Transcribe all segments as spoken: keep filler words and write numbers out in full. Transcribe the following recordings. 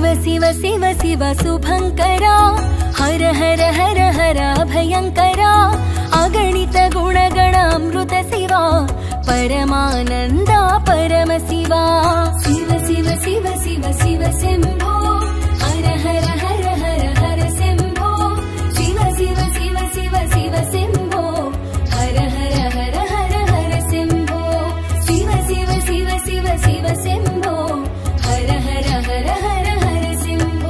शिव शिव शिव शुभंकरा हर हर हर हर भयंकरा अगणित गुणगणामृत शिवा परमानंदा परम शिवा शिव शिव शिव शिव शिव शंभो हर हर हर हर हर शंभो शिव शिव शिव शिव शिव शंभो हर हर हर हर हर शंभो शिव शिव शिव शिव शिव शंभो हर हर हर हर हर शंभो।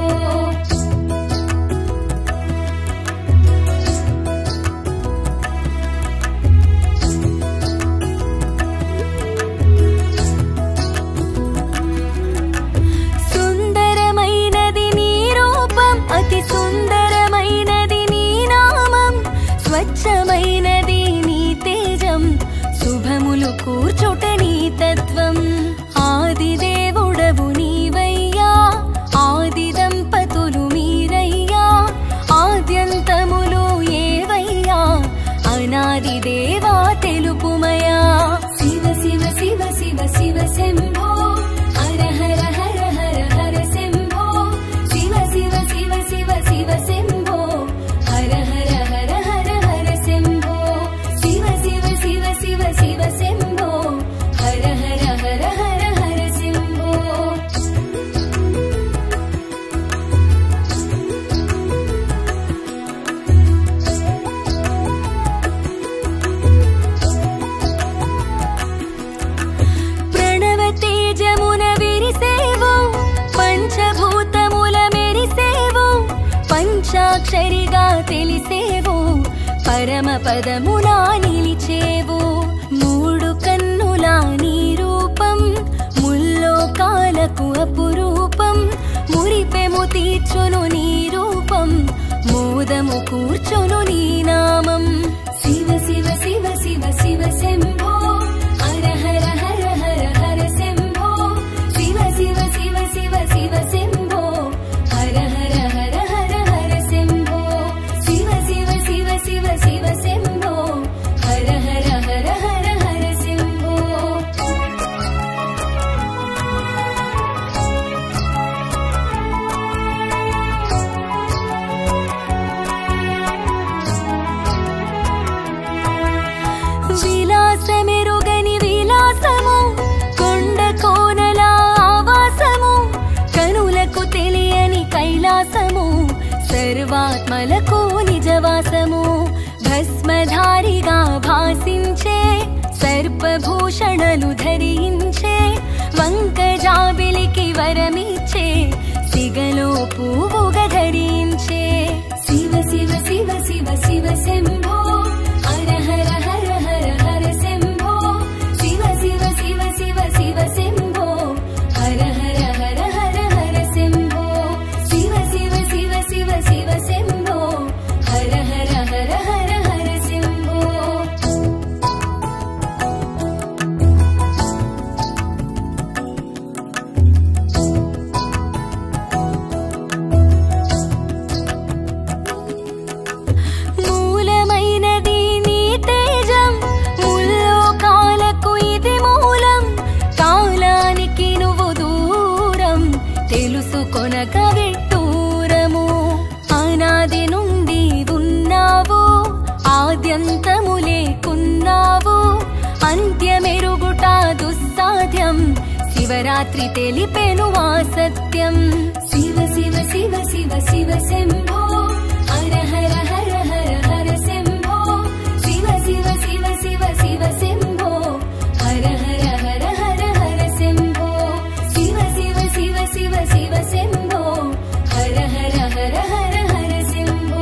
సుందరమైనది నీ రూపం అతి సుందరమైనది నీ నామం స్వచ్ఛమైనది నీ తేజం శుభములు కూర్చుట నీ తత్వం ఆది దేవుడవు నీవయ్యా ఆది దంపతులు మీరయ్యా ఆద్యంతములు ఏవయ్యా అనాది దేవా తెలుపుమయా శివ శివ శివ శివ శివ శంభో హర హర హర హర హర శంభో శివ శివ శివ శివ శివ శంభో హర హర హర హర హర శంభో శివ శివ శివ శివ శివ శంభో హర హర హర హర హర శంభో। ప్రణవ తేజమున విరిసేవు పంచభూతముల మెరిసేవు పంచాక్షరిగా తెలిసేవు పరమ పదములా నిలిచేవు మూడు కన్నులా నీ రూపం ముల్లోకాలకు అపురూపం మురిపెము తీర్చును నీ రూపం మోదము కూర్చును నీ నామం శివ శివ శివ శివ శివ శంభో హర హర హర హర హర శంభో శివ శివ శివ శివ శివ శంభో హర హర హర హర హర శంభో శివ శివ శివ శివ శివ శంభో హర హర హర హర హర శంభో। విలాసమెరుగని విలాసము కొండ కోనల ఆవాసము కనులకు తెలియని కైలాసము సర్వాత్మలకు నిజవాసము భస్మధారిగా భాసించే సర్పభూషణలు ధరించే వంకజాబిలికి వరమిచ్చే సిగలో పువ్వుగా ధరించే శివ శివ శివ శివ శివ శంభో హర హర హర హర హర శంభో శివ శివ శివ శివ శివ శంభో హర హర హర హర హర శంభో శివ శివ శివ శివ శివ శంభో హర హర హర హర హర శంభో। మూలమైనది నీ తేజం ముల్లోకాలకు ఇది మూలం కాలానికి నువ్వు దూరం తెలుసుకొనక విట్టూరము అనాది నుండి ఉన్నావు ఆద్యంతము లేకున్నావు అంత్యమెరుగుట దుస్సాధ్యం శివరాత్రి తెలిపెను ఆ సత్యం శివ శివ శివ శివ శివ శంభో హర హర హర హర హర శంభో శివ శివ శివ శివ శివ శంభో హర హర హర హర హర శంభో శివ శివ శివ శివ శివ శంభో హర హర హర హర హర శంభో।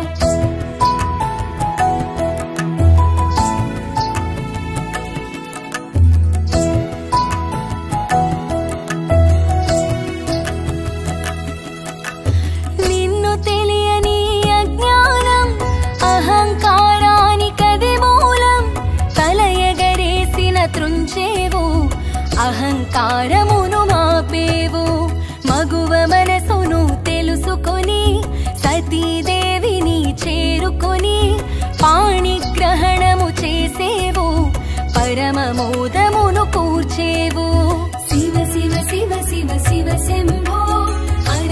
నిన్ను తెలియని అజ్ఞానం అహంకారానికది మూలం తల ఎగరేసిన త్రుంచేవు అహంకారమును మాపేవు మగువ మనసును తెలుసుకొని సతీదేవిని చేరుకొని పాణిగ్రహణము చేసేవు పరమ మోదమును కూర్చేవు శివ శివ శివ శివ శివ శంభో హర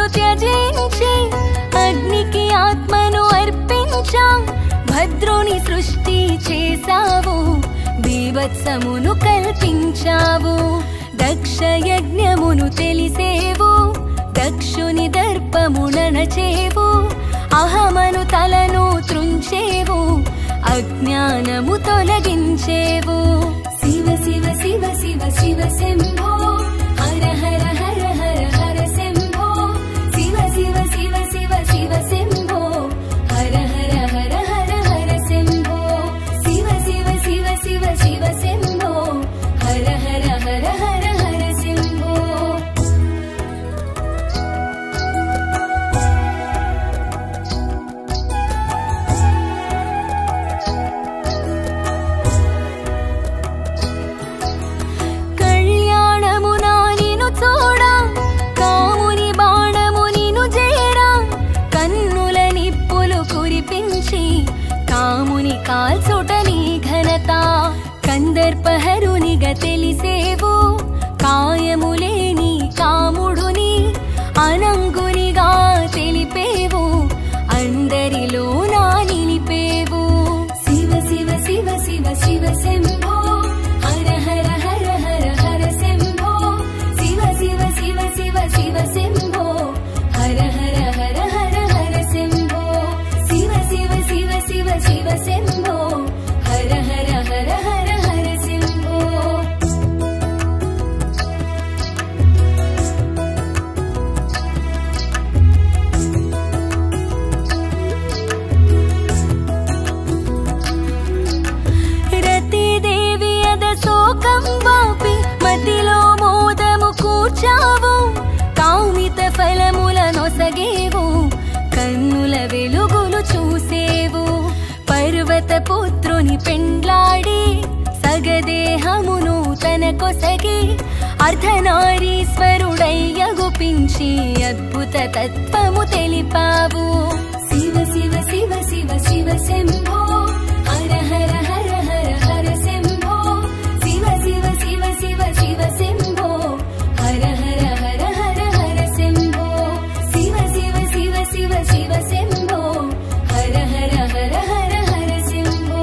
త్యజించి అగ్నికి ఆత్మను అర్పించా భద్రుని సృష్టి చేసావు బీభత్సమును కల్పించావు దక్ష యజ్ఞమును తెలిసేవు దక్షుని దర్పముననచేవు అహమను తలను త్రుంచేవు అజ్ఞానము తొలగించేవు శివ శివ శివ శివ శివ శంభో హర హర హర హర హర శంభో శివ శివ శివ శివ శివ శంభో హర హర హర హర హర శంభో శివ శివ శివ శివ శివ శంభో హర హర హర హర హర శంభో కాముని కాల్చుటని ఘనత కందర్పహరునిగా తెలిసేవు కాయములేని కాముడుని అనంగునిగా తెలిపేవు అందరిలో నా నిలిపేవు శివ శివ శివ శివ శివ శంభో హర హర హర హర హర శంభో శివ శివ శివ శివ శివ శంభో హర హర హర హర హర శంభో శివ శివ శివ శివ శివ శంభో హర హర హర హర హర శంభో రతిదేవి అద శోకం వాపి మదిలో మోదము కూర్చావు కామిత ఫలముల నొసగేవు కన్నుల వెలుగులు చూసేవు పర్వత పుత్రుని పెండ్లాడి సగదేహమును తన కొసగి అర్ధనారీశ్వరుడయ్యగుపించి అద్భుత తత్వము తెలిపావు శివ శివ శివ శివ శివ శంభో హర హర హర హర హర శంభో శివ శివ శివ శివ శివ శంభో హర హర హర హర హర శంభో శివ శివ శివ శివ శివ శంభో హర హర హర హర హర శంభో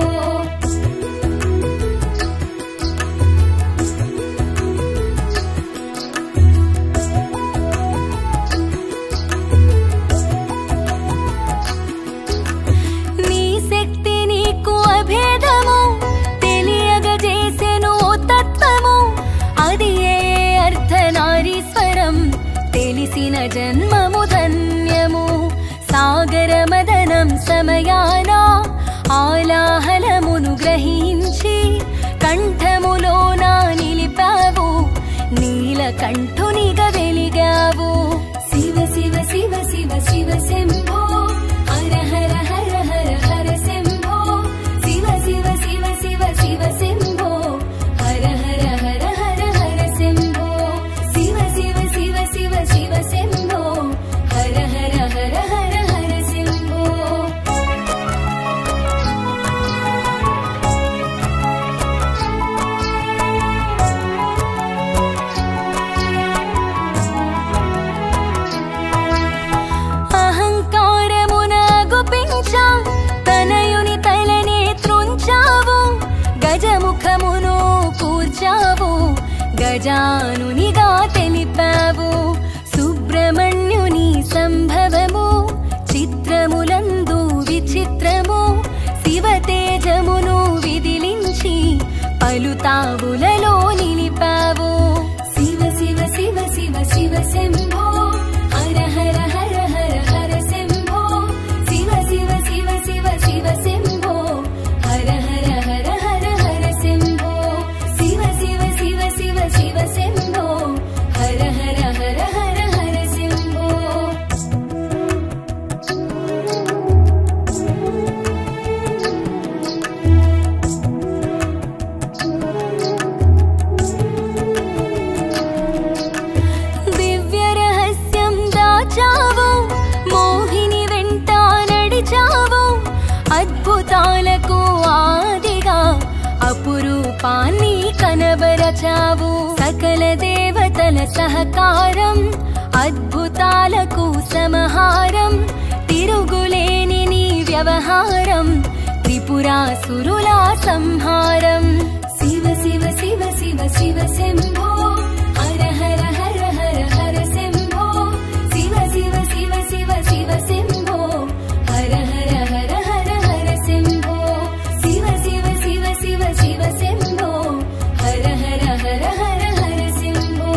నీ శక్తి నీకు అభేదము తెలియగజేసెను తత్వము అది ఏ అర్ధనారీశ్వరం తెలిసిన జన్మము ధన్యము సాగర మదనం సమయాన ఆలాహలమును గ్రహించి కంఠములోన నిలిపావు నీలకంఠునిగా వెలిగావు శివ శివ శివ శివ శివ శంభో హర హర హర హర హర శంభో శివ శివ శివ శివ శివ శంభో హర హర హర హర హర శంభో శివ శివ శివ శివ శివ శంభో హర హర హర హర హర శంభో అహంకారమున గుపించా తనయుని తలనే త్రుంచావు గజముఖమును కూర్చావు గజానునిగా తెలిపావు సుబ్రహ్మణ్యుని సంభవము చిత్రములందు విచిత్రము శివ తేజమును విదిలించి పలుతావులలో నిలిపావు శివ శివ శివ శివ శివ శంభో హర హర హర హర హర శంభో శివ శివ శివ శివ శివ శంభో హర హర హర హర హర శంభో శివ శివ శివ శివ శివ శంభో హర హర హర హర హర శంభో దివ్య రహస్యం దాచావు మోహిని వెంట నడిచావు అద్భుతాలకు ఆదిగా అపురూపాన్ని కనబరచావు సకల దేవతల సహకారం అద్భుతాలకు సమహారం తిరుగులేని నీ వ్యవహారం త్రిపురాసురుల సంహారం శివ శివ శివ శివ శివ శంభో హర హర హర హర హర శంభో శివ శివ శివ శివ శివ శంభో హర హర హర హర హర శంభో శివ శివ శివ శివ శివ శంభో హర హర హర హర హర శంభో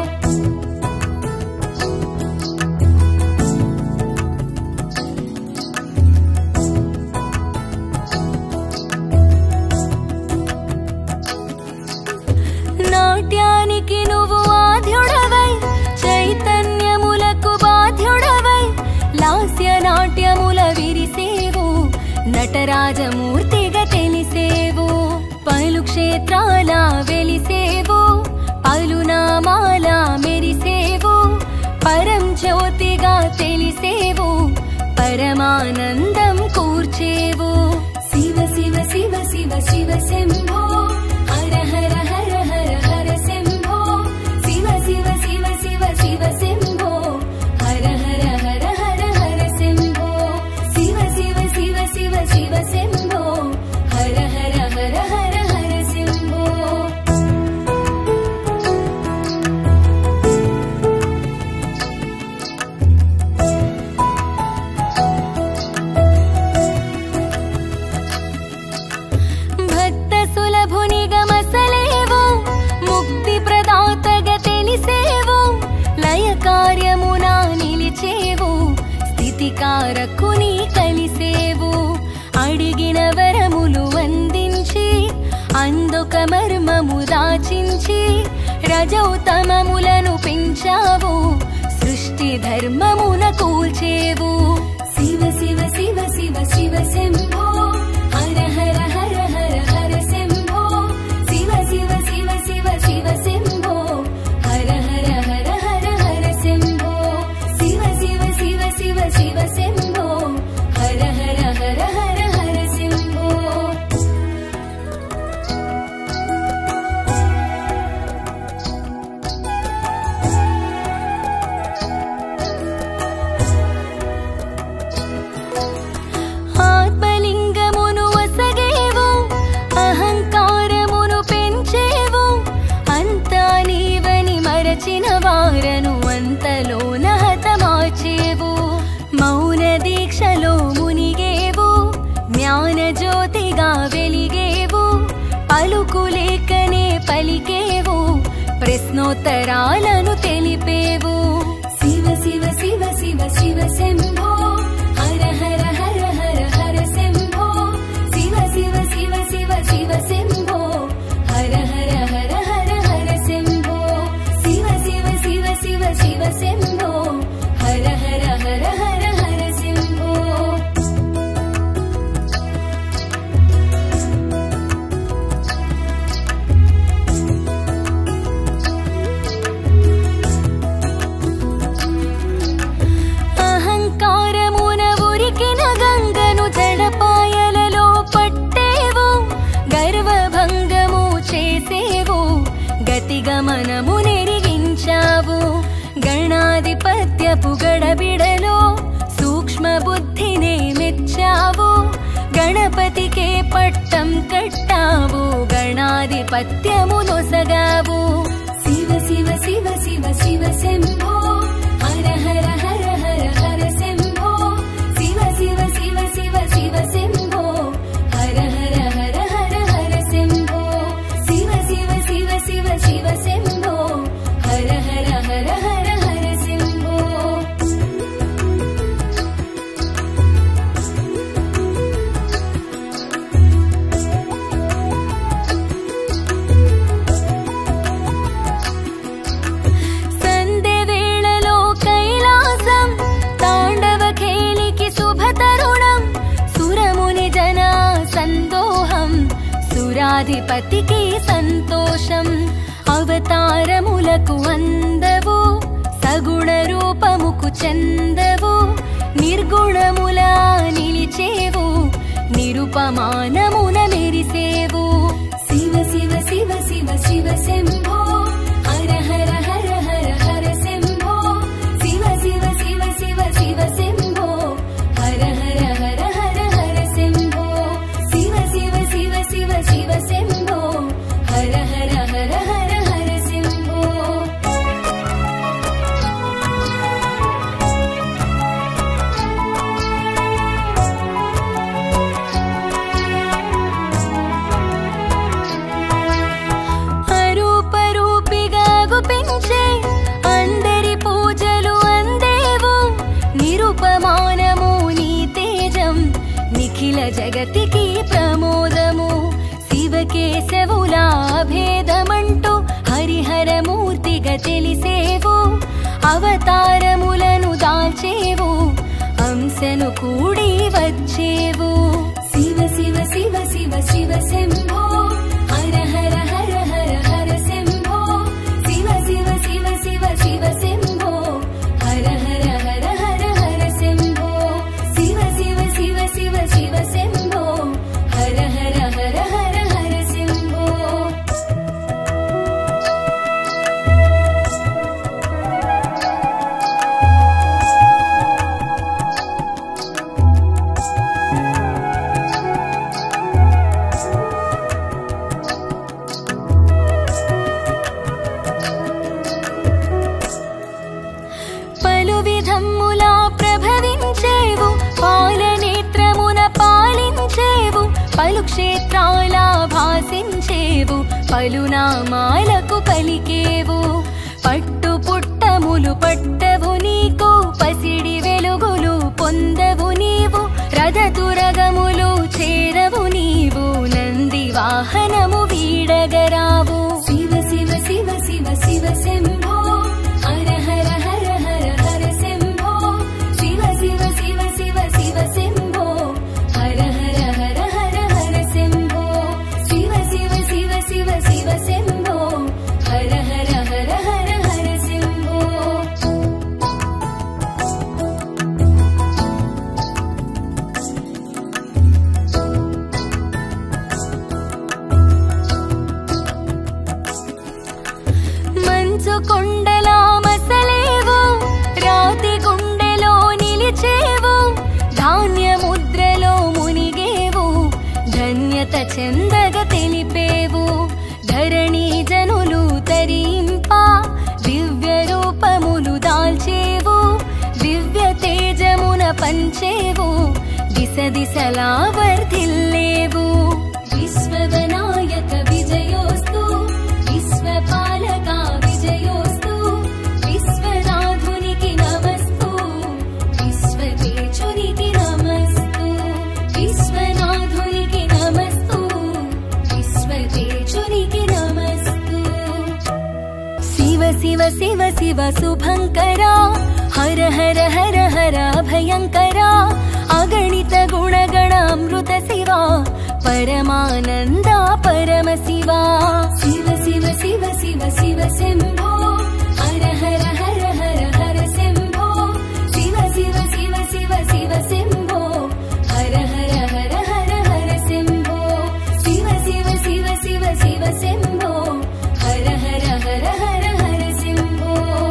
నాట్యానికి నువ్వు ఆద్యుడవై చైతన్యములకు బాధ్యుడవై లాస్య నాట్యముల విరిసేవు నటరాజమూర్తిగా తెలిసేవు పలు క్షేత్రాల వెలిసేవు పలు నామాల మెరిసేవు పరం జ్యోతిగా తెలిసేవు పరమానందం కూర్చేవు శివ శివ శివ శివ శివ శంభో హర హర హర హర హర శంభో శివ శివ శివ శివ శివ శంభో హర హర హర హర హర శంభో శివ శివ శివ శివ శివ శంభో హర హర హర హర హర శంభో భక్త సులభునిగా మసలేవు ముక్తి ప్రదాతగా తెలిసేవు లయ కార్యమున నిలిచేవు స్థితికారకుని కలిసేవు అడిగిన వరములు అందించి అందొక మర్మము దాచించి రజౌతమములను పెంచావు సృష్టి ధర్మమున కూల్చేవు శివ శివ శివ శివ శివ శంభో హర హర హర హర హర శంభో శివ శివ శివ శివ శివ శంభో హర హర హర హర హర శంభో శివ శివ శివ శివ శివ శంభో హర హర హర హర హర శంభో ఆత్మలింగమును వసగేవు అహంకారమును పెంచేవు అంతా నీవని మరచిన వారను అంతలోన హతమార్చేవు మౌన దీక్షలో మునిగేవు జ్ఞాన జ్యోతిగా వెలిగేవు పలుకులేకనే పలికేవు ప్రశ్నోత్తరాలను తెలిపేవు శివ శివ శివ శివ శివ శంభో హర హర హర హర హర శంభో శివ శివ శివ శివ శివ శంభో హర హర హర హర హర శంభో శివ శివ శివ శివ శివ శంభో హర హర హర హర హర శంభో అహంకారమున ఉరికిన గంగను జడపాయలలో పట్టేవు గర్వభంగము చేసేవు గతిగమనము నెరిగించావు గణాధిపత్యపు గడబిడలో సూక్ష్మ బుద్ధినే మెచ్చావు గణపతికే పట్టం కట్టావు గణాధిపత్యము నొసగావు శివ శివ శివ శివ శివ శంభో హర హర హర హర హర శంభో శివ శివ శివ శివ శివ శంభో హర హర హర హర హర శంభో శివ శివ శివ శివ శివ శంభో హర హర హర హర హర శంభో సంధ్య వేళలో కైలాసం తాండవ ఖేలికి శుభ తరుణం సురముని జన సందోహం సురాధిపతికి సంతోషం అవతారములకు అందవు సగుణ రూపముకు చందవు నిర్గుణముల నిలిచేవు నిరుపమానమున మెరిసేవు శివ శివ శివ శివ శివ శంభో హర హర హర హర హర శంభో అవతారములను దాల్చేవు అంశను కూడి వచ్చేవు శివ శివ శివ శివ శివ శంభో హర హర హర హర హర శంభో శివ శివ శివ శివ శివ శంభో హర హర హర హర హర శంభో శివ శివ శివ శివ శివ శంభో హర హర హర హర హర శంభో పలు విధములా ప్రభవించేవు పాలనేత్రమున పాలించేవు పలు క్షేత్రాల భాసించేవు పలు నామాలకు పలికేవు పట్టు పుట్టములు పట్టవు నీకు పసిడి వెలుగులు పొందవు నీవు రథతురగములు చేరవు నీవు నంది వాహనము వీడగరావు శివ శివ శివ శివ శివ శంభో హర హర హర హర హర శంభో శివ శివ శివ శివ శివ శంభో హర హర హర హర హర శంభో శివ శివ శివ శివ శివ శంభో హర హర హర హర హర శంభో మంచు కొండలా మసలేవు రాతి గుండెలో నిలిచేవు ధాన్య ముద్రలో మునిగేవు ధన్యత చెందగ తెలిపేవు ధరణి జనులు తరింప దివ్య రూపములు దాల్చేవు దివ్య తేజమున పంచేవు దిశ దిశలా వర్ధిల్లేవు విశ్వవినాయక విజయోస్తు విశ్వపాలక విజయోస్తు విశ్వనాథునికి నమస్తు విశ్వతేజునికి నమస్తు విశ్వనాథునికి నమస్తు విశ్వతేజునికి నమస్తు శివ శివ శివ శివ శుభంకరా హర హర హర హర భయంకరా అగణిత గుణగణామృత శివా పరమానంద పరమ శివా శివ శివ శివ శివ శివ శంభో హర హర హర హర హర శంభో శివ శివ శివ శివ శివ శంభో హర హర హర హర హర శంభో శివ శివ శివ శివ శివ శంభో హర హర హర హర హర శంభో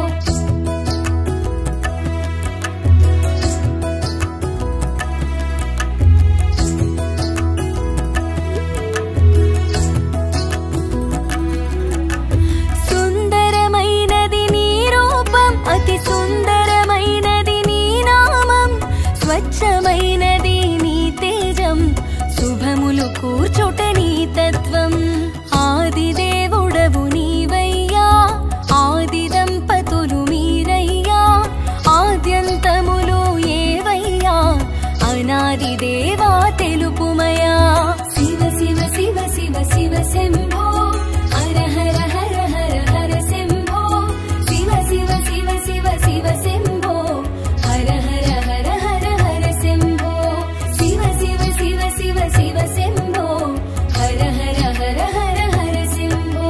సుందరమైనది నీ రూపం అతి సుందరమైనది నీ నామం స్వచ్ఛమైనది నీ తేజం శుభములు కూర్చుట నీ తత్వం ఆది దేవుడవు నీవయ్యా ఆది దంపతులు మీరయ్యా ఆద్యంతములు ఏవయ్యా అనాది దేవా తెలుపుమయా శివ శివ శివ శివ శివ శంభో హర హర హర హర హర శంభో శివ శివ శివ శివ శివ శంభో హర హర హర హర హర శంభో శివ శివ శివ శివ శివ శంభో హర హర హర హర హర శంభో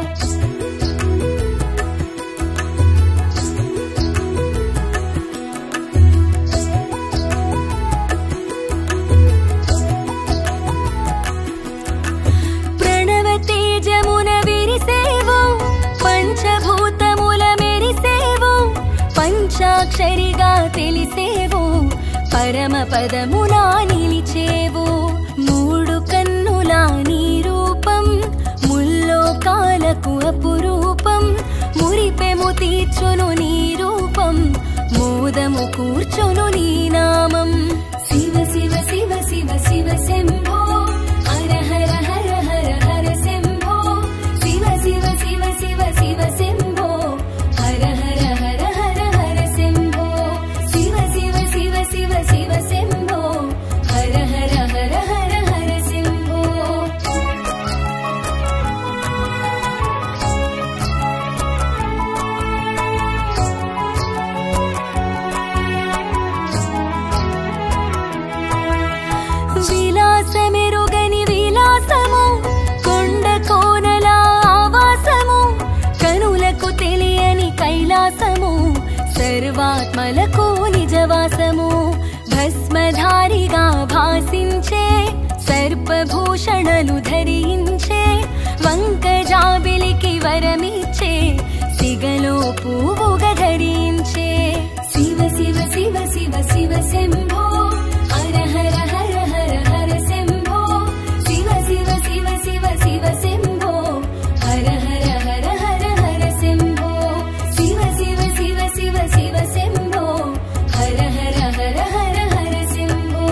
ప్రణవ తేజమున విరిసేవు పంచభూతముల మెరిసేవు పంచాక్షరిగా తెలిసేవు పరమ పదములా నిలిచేవు మూడు కన్నులా నీ రూపం ముల్లోకాలకు అపురూపం మురిపెము తీర్చును నీ రూపం మోదము కూర్చును నీ నామం శివ శివ శివ శివ శివ శంభో హర హర హర హర హర శంభో శివ శివ శివ శివ శివ శంభో హర హర హర హర హర శంభో శివ శివ శివ శివ శివ శంభో హర హర హర హర హర శంభో సర్వాత్మలకు నిజవాసము భస్మధారిగా భాసించే సర్పభూషణలు ధరించే వంకజాబిలికి వరమిచ్చే సిగలో పువ్వుగా ధరించే శివ శివ శివ శివ శివ శంభో హర హర హర హర హర శంభో శివ శివ శివ శివ శివ శంభో హర హర హర హర హర శంభో శివ శివ శివ శివ శివ శంభో హర హర హర హర హర శంభో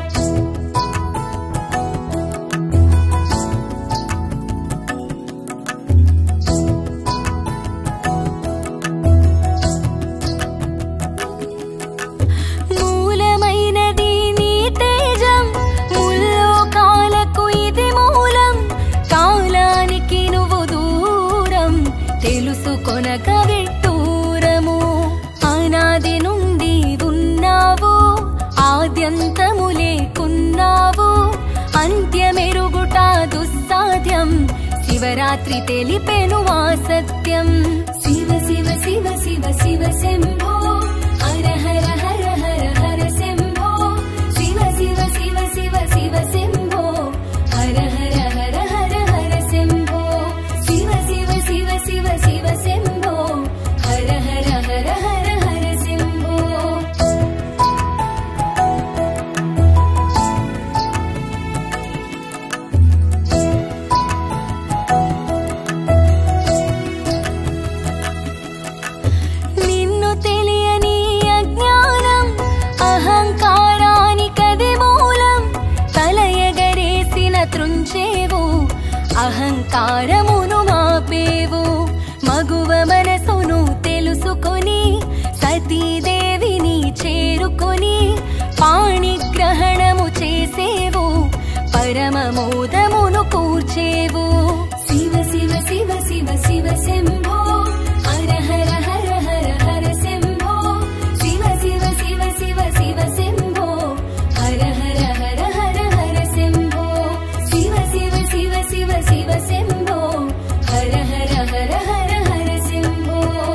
మూలమైనది నీ తేజం ముల్లోకాలకు ఇది మూలం కాలానికి నువ్వు దూరం తెలుసుకొనక విట్టూరము అనాది నుండి ఉన్నావు ఆద్యంతము లేకున్నావు అంత్యమెరుగుట దుస్సాధ్యం శివరాత్రి తెలిపెను ఆ సత్యం శివ శివ శివ శివ శివ శంభో హర హర హర హర హర శంభో శివ శివ శివ శివ శివ శంభో హర హర హర హర హర శంభో శివ శివ శివ శివ శివ శంభో హర హర హర హర హర శంభో నిన్ను తెలియని అజ్ఞానం అహంకారానికది మూలం తల ఎగరేసిన త్రుంచేవు అహంకారమును మాపేవు మగువ మనసును తెలుసుకొని సతీదేవిని చేరుకొని పాణిగ్రహణము చేసేవు పరమమోదమును కూర్చేవు శివ శివ శివ శివ శివ శంభో హర హర హర హర హర శంభో శివ శివ శివ శివ శివ శంభో హర హర హర హర హర శంభో శివ శివ శివ శివ శివ శంభో హర హర హర హర హర శంభో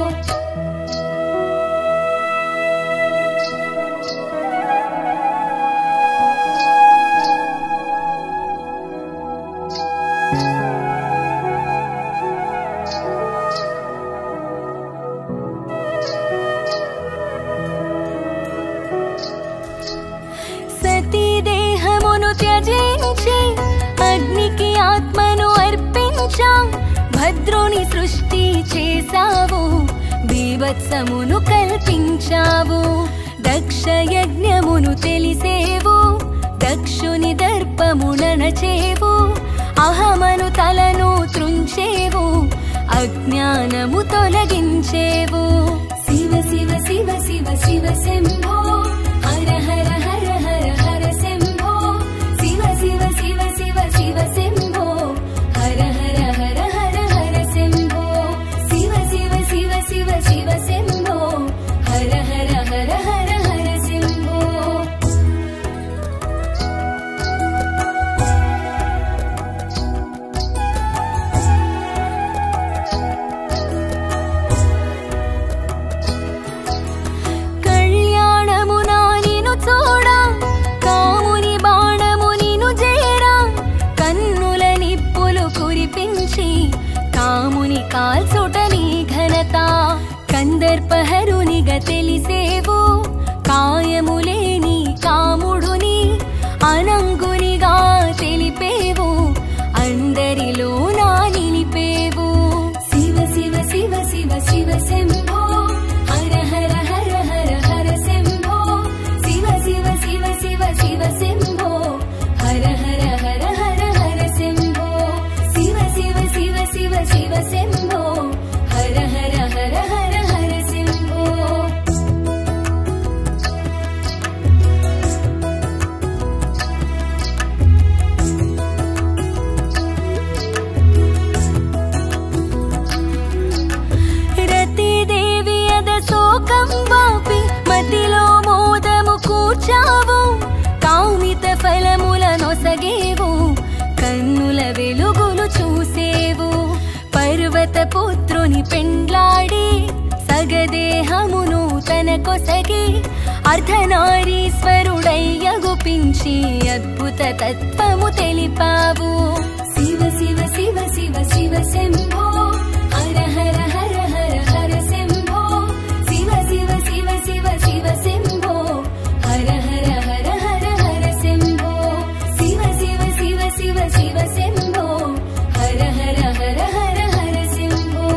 సతీ దేహమును త్యజించి అగ్నికి ఆత్మను అర్పించా భద్రుని సృష్టి చేసావు బీభత్సమును కల్పించావు దక్ష యజ్ఞమును తెలిసేవు దక్షుని దర్పముననచేవు అహమను తలను త్రుంచేవు అజ్ఞానము తొలగించేవు శివ శివ శివ శివ శివ శంభో హర హర హర హర హర శంభో శివ శివ శివ శివ శివ శంభో హర హర హర హర హర శంభో శివ శివ శివ శివ శివ శంభో హర హర హర హర హర శంభో కళ్యాణమునా నిను చూడా కాముని బాణము నిను చేరా కన్నుల నిప్పులు కురిపించి కాముని కాల్చుట నీ ఘనత కందర్పహరునిగా తెలిసేవు కాయములేని కాముడుని అనంగునిగా తెలిపేవు అందరిలో నా నిలిపేవు శివ శివ శివ శివ శివ శంభో హర హర హర హర హర శంభో శివ శివ శివ శివ శివ శంభో హర హర హర హర హర శంభో శివ శివ శివ శివ శివ శంభో హర హర హర హర హర శంభో రతిదేవి అద శోకం వాపి మదిలో మోదము కూర్చావు కామిత ఫలముల నొసగేవు కన్నుల వెలుగులు చూసేవు పర్వత పుత్రుని పెండ్లాడి సగదేహమును తనకొసగి అర్ధనారీశ్వరుడయ్యగుపించి అద్భుత తత్వము తెలిపావు. శివ శివ శివ శివ శివ శంభో హర హర హర హర హర శంభో శివ శివ శివ శివ శివ శంభో హర హర హర హర హర శంభో శివ శివ శివ శివ శివ శంభో హర హర హర హర హర శంభో.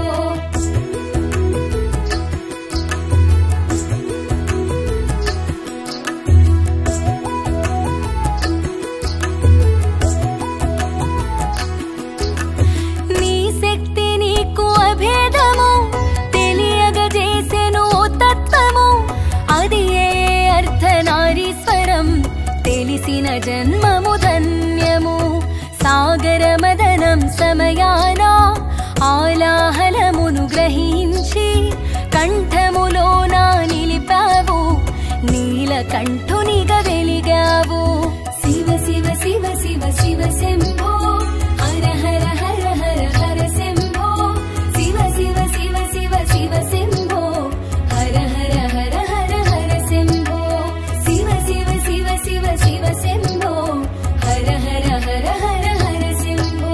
నీ శక్తి నీకు అభేదము తెలియగజేసెను తత్వము అది ఏ అర్ధనారీశ్వరం తెలిసిన జన్మము ధన్యము. సాగర మదనం సమయాన ఆలాహలమును గ్రహించి కంఠములోన నిలిపావు నీలకంఠునిగా వెలిగావు. శివ శివ శివ శివ శివ శంభో హర హర హర హర హర శంభో శివ శివ శివ శివ శివ శంభో హర హర హర హర హర శంభో శివ శివ శివ శివ శివ శంభో హర హర హర హర హర శంభో.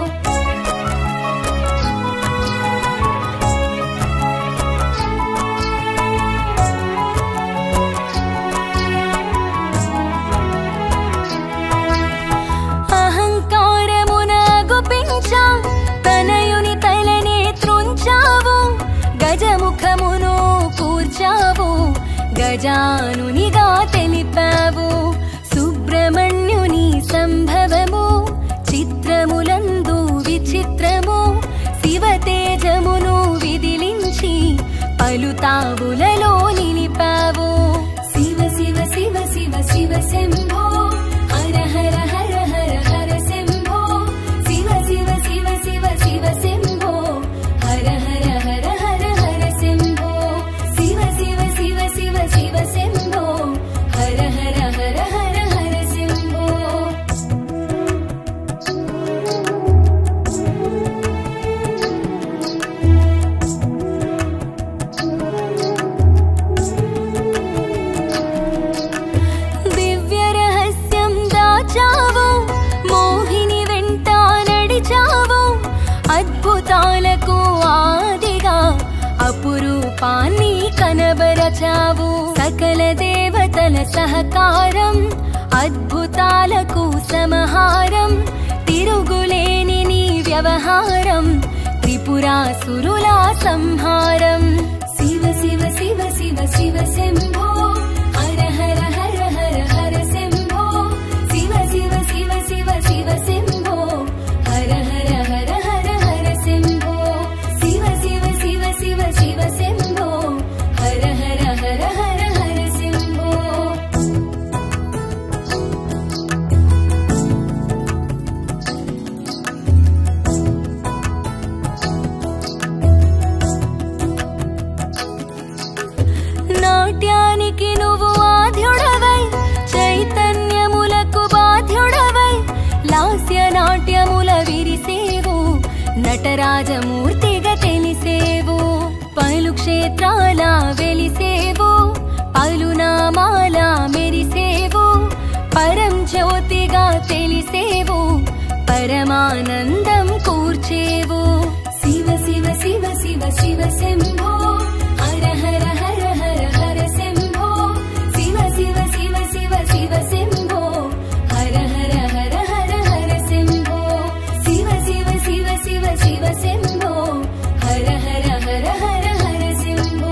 అహంకారమున గుపించా తనయుని తలనే త్రుంచావు గజముఖమును కూర్చావు గజానునిగా తెలిపావు. సుబ్రహ్మణ్యుని సంభవము చిత్రములందు విచిత్రము శివ తేజమును విదిలించి పలుతావులలో నిలిపావు. శివ శివ శివ శివ శివ శంభో హర హర హర హర హర శంభో శివ శివ శివ శివ శివ శంభో హర హర హర హర హర శంభో శివ శివ శివ శివ శివ శంభో హర హర హర హర హర శంభో. దివ్య రహస్యం దాచావు మోహిని వెంట నడిచావు అద్భుతాలకు ఆదిగా అపురూపాన్ని కనబరచావు. సకల దేవతల సహకారం అద్భుతాలకు సమహారం తిరుగులేని నీ వ్యవహారం త్రిపురాసురుల సంహారం. శివ శివ శివ శివ శివ శంభో హర హర హర హర హర శంభో శివ శివ శివ శివ శివ శంభో హర హర హర హర హర శంభో శివ శివ శివ శివ శివ శంభో హర హర హర హర హర శంభో. నాట్యానికి నువ్వు ఆద్యుడవై చైతన్యములకు బాధ్యుడవై లాస్య నాట్యముల విరిసేవు నటరాజమూర్తిగా తెలిసేవు. పలు క్షేత్రాల వెలిసేవు పలు నామాల మెరిసేవు పరం జ్యోతిగా తెలిసేవు పరమానందం కూర్చేవు. శివ శివ శివ శివ శివ శంభో హర హర హర హర హర శంభో శివ శివ శివ శివ శివ శంభో హర హర హర హర హర శంభో శివ శివ శివ శివ శివ శంభో హర హర హర హర హర శంభో.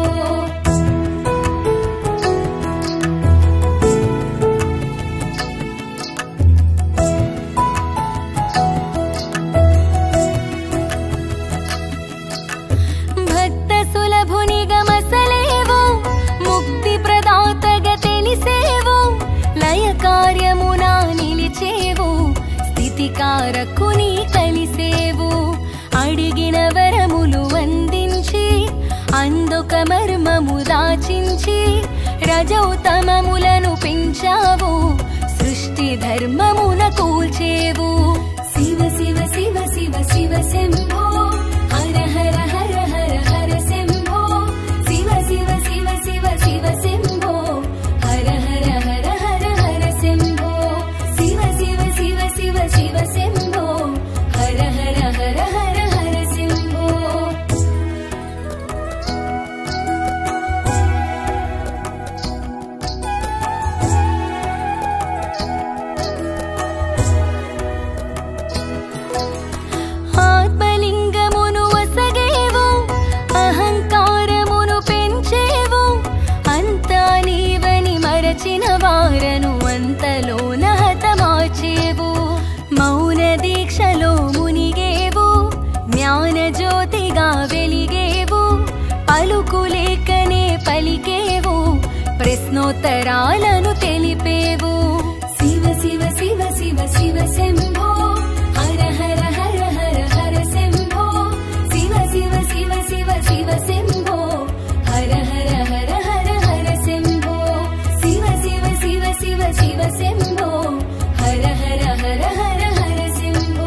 భక్త సులభుని గమసలేవు ముక్తి ప్రదాతగా తెలిసేవు లయ కార్యమున నిలిచేవు స్థితికారకుని కలిసేవు. అడిగిన వరములు అందించి అందొక మర్మము దాచించి రజౌతమములను పెంచావు సృష్టి ధర్మమున కూల్చేవు. శివ శివ శివ శివ శివ శంభో హర హర హర హర హర శంభో శివ శివ శివ శివ శివ జ్యోతిగా వెలిగేవు పలుకులేకనే పలికేవు ప్రశ్నోత్తరాలను తెలిపేవు శివ శివ శివ శివ శివ శంభో హర హర హర హర హర శంభో శివ శివ శివ శివ శివ శంభో హర హర హర హర హర శంభో శివ శివ శివ శివ శివ శంభో హర హర హర హర హర శంభో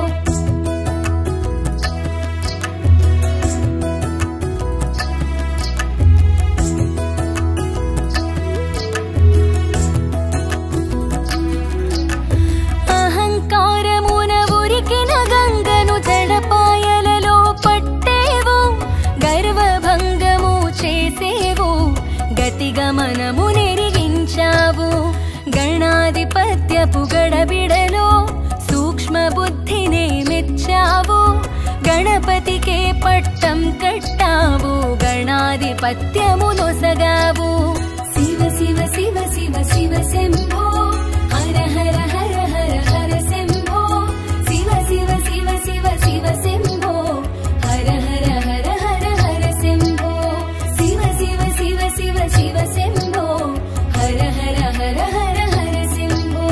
అహంకారమున ఉరికిన గంగను జడపాయలలో పట్టేవు గర్వభంగము చేసేవు గతిగమనము నెరిగించావు గణాధిపత్యపు గడబిడలో సూక్ష్మ బుద్ధినే మెచ్చావు గణపతికే పట్టం కట్టావు గణాధిపత్యము నొసగావు శివ శివ శివ శివ శివ శంభో హర హర హర హర హర శంభో శివ శివ శివ శివ శివ శంభో హర హర హర హర హర శంభో శివ శివ శివ శివ శివ శంభో హర హర హర హర హర శంభో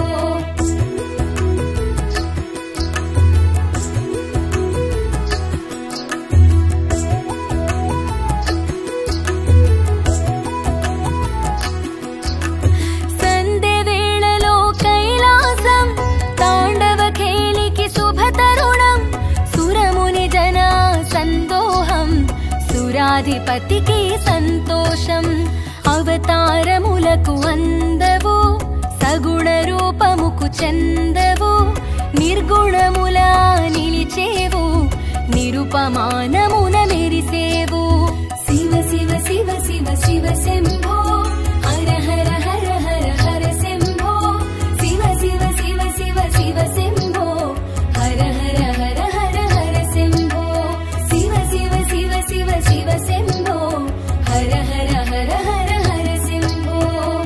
సంధ్య వేళలో కైలాసం తాండవ ఖేలికి శుభ తరుణం సురముని జన సందోహం సురాధిపతికి సంతోషం అవతారములకు అందవు సగుణ రూపముకు చందవు నిర్గుణముల నిలిచేవు నిరుపమానమున మెరిసేవు శివ శివ శివ శివ శివ శంభో హర హర హర హర హర శంభో శివ శివ శివ శివ శివ శంభో హర హర హర హర హర శంభో శివ శివ శివ శివ శివ శంభో హర హర హర హర హర శంభో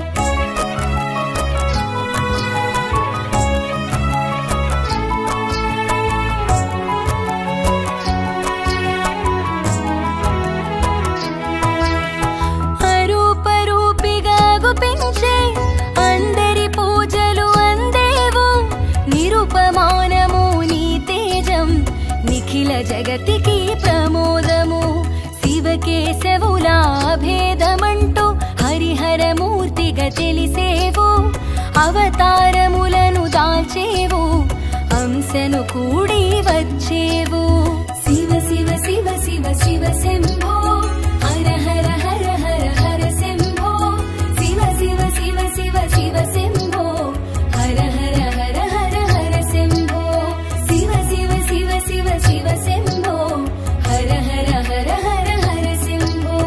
అరూపరూపిగా గుపించే అందరి పూజలు అందేవు నిరుపమానము నీ తేజం నిఖిల జగతికి ప్రమోదము శివకేశవుల భేదమంటూ హరిహరమూర్తిగా తెలిసేవు అవతారములను దాల్చేవు అంశను కూడి వచ్చేవు శివ శివ శివ శివ శివ శంభో హర హర హర హర హర శంభో శివ శివ శివ శివ శివ శంభో హర హర హర హర హర శంభో శివ శివ శివ శివ శివ శంభో హర హర హర హర హర శంభో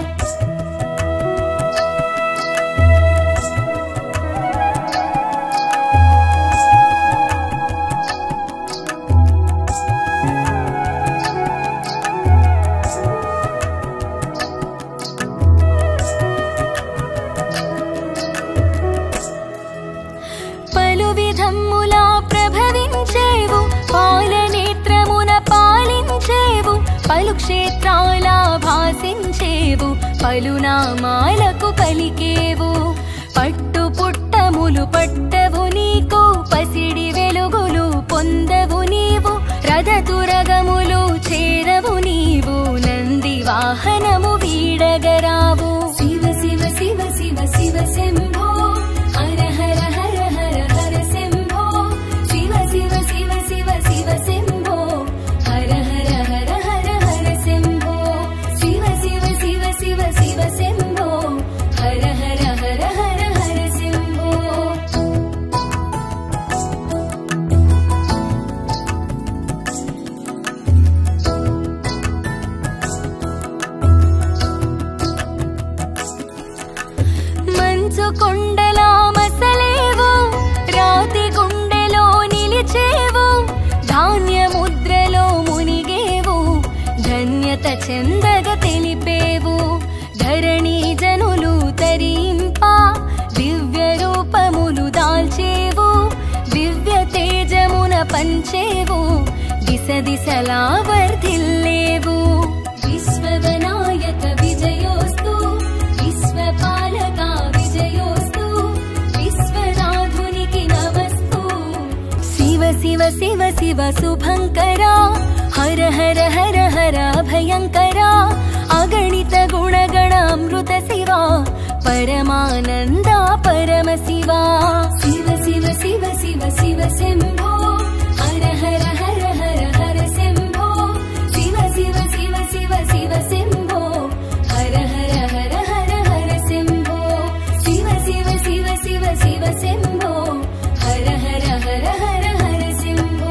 పలు విధములా ప్రభవించేవు పాలనేత్రమున పాలించేవు పలు క్షేత్రాల భాసించేవు పలు నామాలకు పలికేవు పట్టు పుట్టములు పట్టవు నీకు పసిడి వెలుగులు పొందవు నీవు రథతురగములు చేరవు నీవు నంది వాహనము వీడగరావు శివ శివ శివ శివ శివ శంభో హర హర హర హర హర శంభో శివ శివ శివ శివ శివ శంభో హర హర హర హర హర శంభో శివ శివ శివ శివ శివ శంభో హర హర హర హర హర శంభో మంచు కొండలా మసలేవు రాతి గుండెలో నిలిచేవు ధాన్య ముద్రలో మునిగేవు ధన్యత చెందగ తెలిపేవు ధరణి జనులు తరింప దివ్య రూపములు దాల్చేవు దివ్య తేజమున పంచేవు దిశ దిశలా వర్ధిల్లేవు विश्वनायक विजयोस्तु विश्वपालका विजयोस्तु विश्वनाथुनिकी नमस्तु। शिव शिव शिव शिव शुभंकरा हर हर हर हर भयंकरा अगणित गुणगणामृत शिवा परमानंदा परम शिवा। शिव शिव शिव शिव शिव शंभो हर हर हर हर हर शंभो शिव शिव शिव शिव शिव शंभो हर हर हर हर हर शंभो शिव शिव शिव शिव शिव शंभो हर हर हर हर हर शंभो।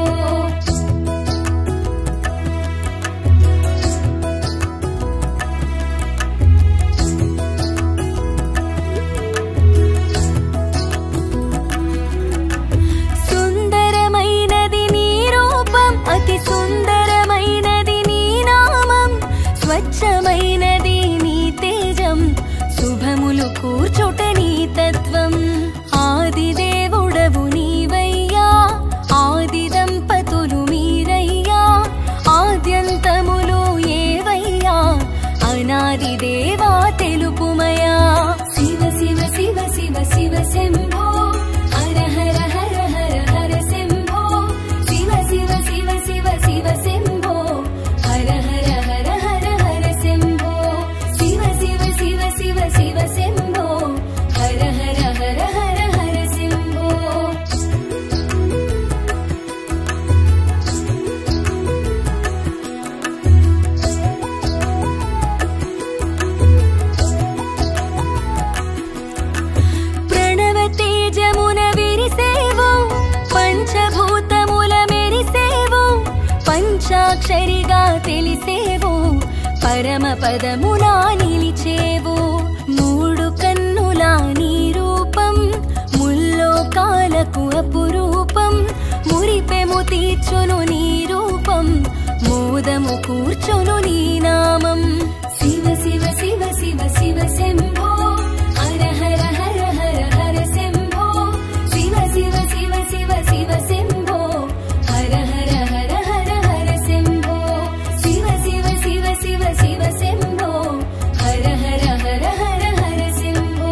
సుందరమైనది నీ రూపం అతి సుందరమైనది నీ నామం స్వచ్ఛమైనది నీ తేజం శుభములు కూర్చుట నీ తత్వం। ఆది దేవుడవు నీవయ్యా ఆది దంపతులు మీరయ్యా ఆద్యంతములు ఏవయ్యా అనాది దేవా తెలుపుమయా। శివ శివ శివ శివ శివ శంభో హర హర హర హర హర శంభో శివ శివ శివ శివ శివ శంభో హర హర హర హర హర శంభో శివ శివ శివ శివ శివ శంభో హర హర హర హర హర శంభో। ప్రణవ తేజమున విరిసేవు పంచభూతముల మెరిసేవు పంచాక్షరిగా తెలిసేవు పరమ పదములా నిలిచేవు। మూడు కన్నులా నీ రూపం ముల్లోకాలకు అపురూపం మురిపెము తీర్చును నీ రూపం మోదము కూర్చును నీ నామం। శివ శివ శివ శివ శివ శంభో హర హర హర హర హర శంభో శివ శివ శివ శివ శివ శంభో హర హర హర హర హర శంభో శివ శివ శివ శివ శివ శంభో హర హర హర హర హర శంభో।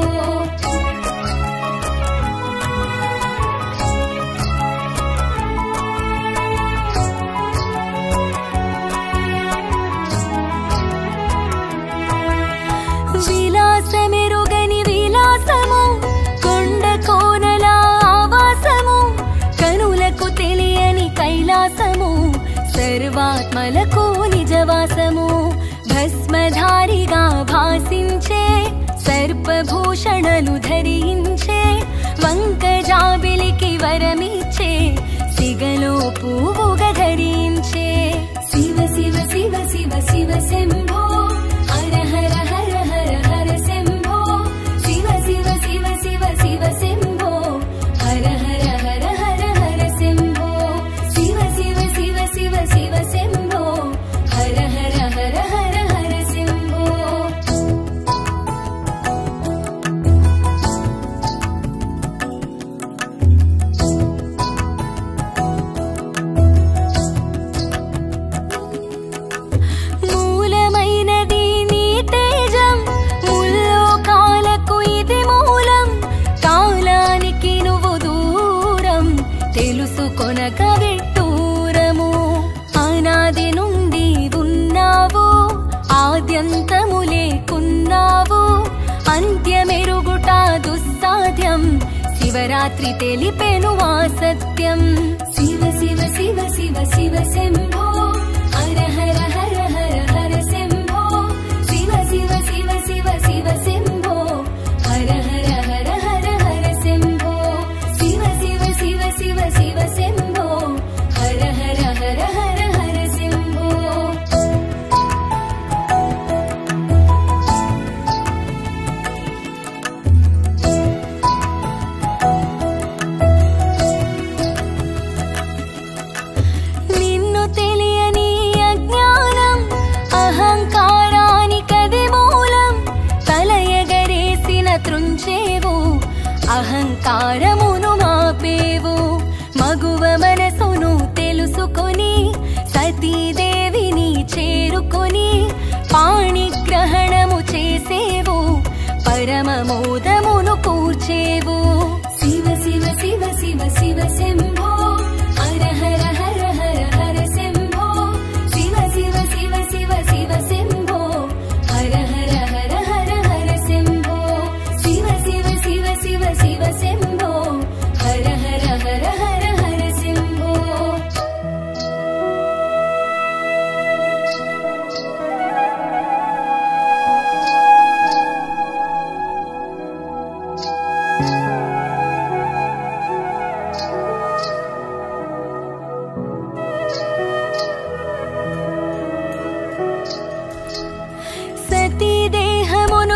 విలాసమెరుగని విలాసము కొండ కోనల ఆవాసము కనులకు తెలియని కైలాసము సర్వాత్మలకు నిజవాసము భస్మధారిగా భాసించే సర్పభూషణలు ధరించే వంకజాబిలికి వరమిచ్చే సిగలో పువ్వుగా ధరించే। శివ శివ శివ శివ శివ శంభో హర హర హర హర హర శంభో శివ శివ శివ శివ శివ శంభో హర హర హర హర హర శంభో శివ శివ శివ శివ శివ శంభో హర హర హర హర హర శంభో। మూలమైనది నీ తేజం ముల్లోకాలకు ఇది మూలం కాలానికి నువ్వు దూరం తెలుసుకొనక విడ్డూరము అనాది నుండి ఉన్నావు ఆద్యంతము లేకున్నావు అంత్యమెరుగుట దుస్సాధ్యం శివరాత్రి తెలిపెను ఆ సత్యం। శివ శివ శివ శివ శివ శంభో హర హర హర హర హర శంభో శివ శివ శివ శివ శివ శంభో హర హర హర హర హర శంభో శివ శివ శివ శివ శివ శంభో హర హర హర హర హర శంభో। నిన్ను తెలియని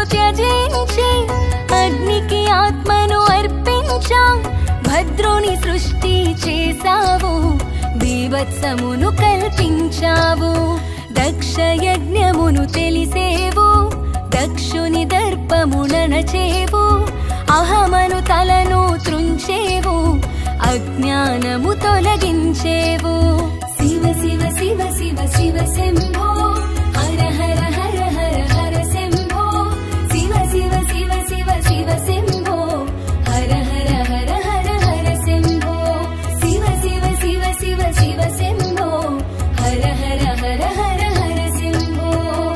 త్యజించి అగ్నికి ఆత్మను అర్పించా భద్రుని సృష్టి చేసావు బీభత్సమును కల్పించావు దక్ష యజ్ఞమును తెలిసేవు దక్షుని దర్పముననచేవు అహమను తలను త్రుంచేవు అజ్ఞానము తొలగించేవు శివ శివ శివ శివ శివ శంభో హర హర హర హర హర శంభో శివ శివ శివ శివ శివ శంభో హర హర హర హర హర శంభో శివ శివ శివ శివ శివ శంభో హర హర హర హర హర శంభో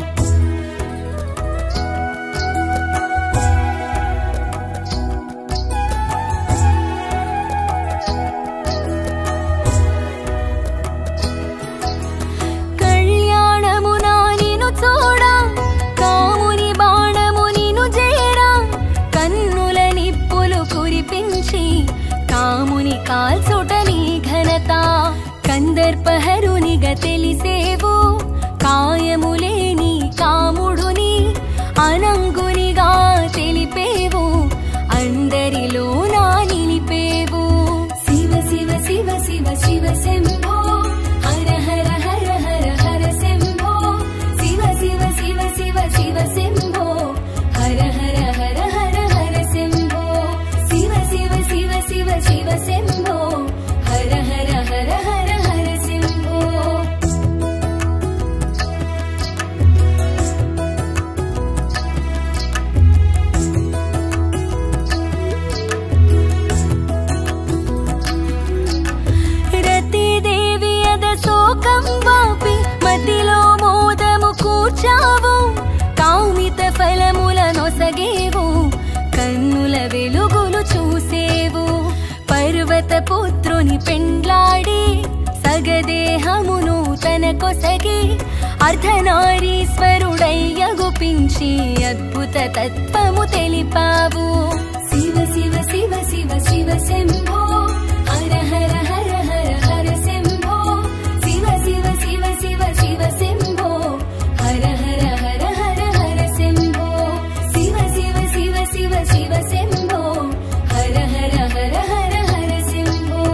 కాముని కాల్చుట నీ ఘనత కందర్పహరునిగా తెలిసేవు కాయములేని కాముడుని అనంగునిగా తెలిపేవు అందరిలో నా నిలిపేవు శివ శివ శివ శివ శివ శంభో హర హర హర హర హర శంభో శివ శివ శివ శివ శివ శంభో హర హర హర హర హర శంభో శివ శివ శివ శివ శివ శంభో హర హర హర హర హర శంభో రతిదేవి అద శోకం వాపి మదిలో మోదము కూర్చావు కామిత ఫలముల నొసగేవు కన్నుల వెలుగులు చూసేవు పర్వత పుత్రుని పెండ్లాడి సగదేహమును తన కొసగి అర్ధనారీశ్వరుడయ్య గుపించి అద్భుత తత్వము తెలిపావు శివ శివ శివ శివ శివ శంభో హర హర హర హర హర శంభో శివ శివ శివ శివ శివ శంభో హర హర హర హర హర శంభో శివ శివ శివ శివ శివ శంభో హర హర హర హర హర శంభో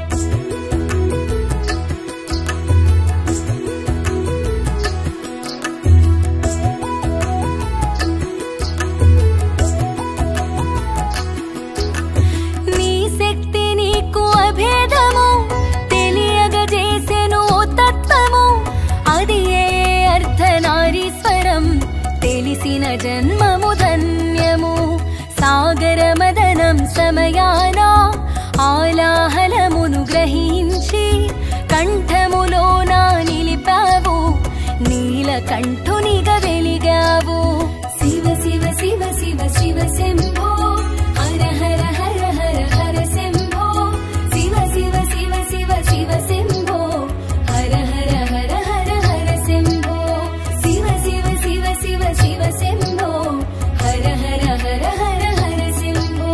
నీ శక్తి నీకు అభేదము తెలియగజేసెను తత్వము అది ఏ అర్ధనారీశ్వరం తెలిసిన జన్మము ధన్యము సాగర మదనం సమయాన ఆలాహలమును గ్రహించి కంఠములోన నిలిపావు నీలకంఠునిగా వెలిగావు శివ శివ శివ శివ శివ శంభో హర హర హర హర హర శంభో శివ శివ శివ శివ శివ శంభో హర హర హర హర హర శంభో శివ శివ శివ శివ శివ శంభో హర హర హర హర హర శంభో